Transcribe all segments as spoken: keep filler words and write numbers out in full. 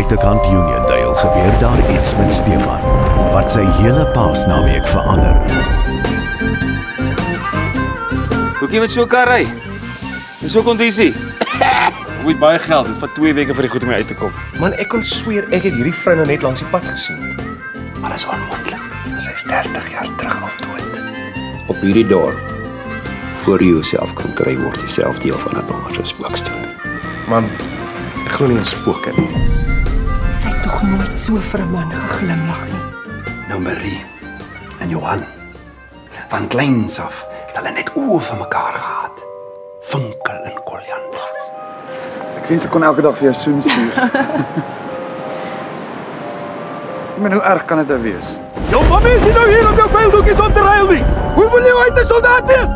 buitekant Uniondale gebeur daar iets met Stefan, wat sy hele Paasnaweek verander. Hoe kan jy met so 'n kar ry? Dis so kondisie. Jy moet baie geld, dit vat twee weke vir die goed om uit te kom. Man, ek kon sweer ek het hierdie vrou nou net langs die pad gesien. Maar dit is onmoontlik. Sy is dertig jaar terug al dood. Op hierdie dorp, voor jy jouself kan kry, word jy self deel van 'n donker se spookstorie. Man, ek glo nie in spooke nie. Sy het tog nooit so vir 'n man geglimlag nie. Nou Marie en Johan, van kleins af, het hulle net oë vir mekaar gehad. Vinkel en Koliander. Ek wens ek kon elke dag vir jou soen stuur. Ek meen, hoe erg kan dit nou wees? Jou mamma is nie nou hier om jou veildoekies op te ruil nie. Hoe wil jy ooit 'n soldaat wees?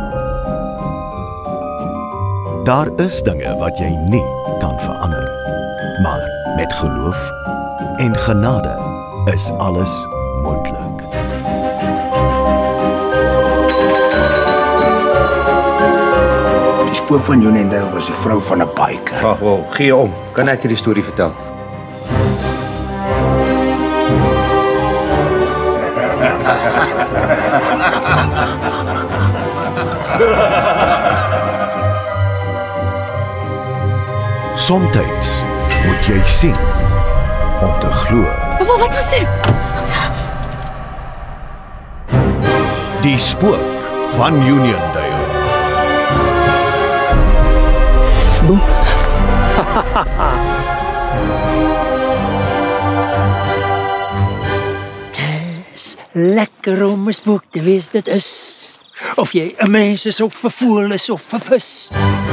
Daar is dinge wat jy nie kan verander. Maar met geloof en genade is alles moontlik. Die spook van Uniondale was die vrou van 'n biker. Wag, wag, gee om. Kan ek hierdie storie vertel? Somtyds moet jy sien om te glo. Papa, wat was dit? Die spook van Uniondale. Dis lekker om 'n spook te wees, dit is. Of jy 'n mens is of 'n voël is of 'n vis.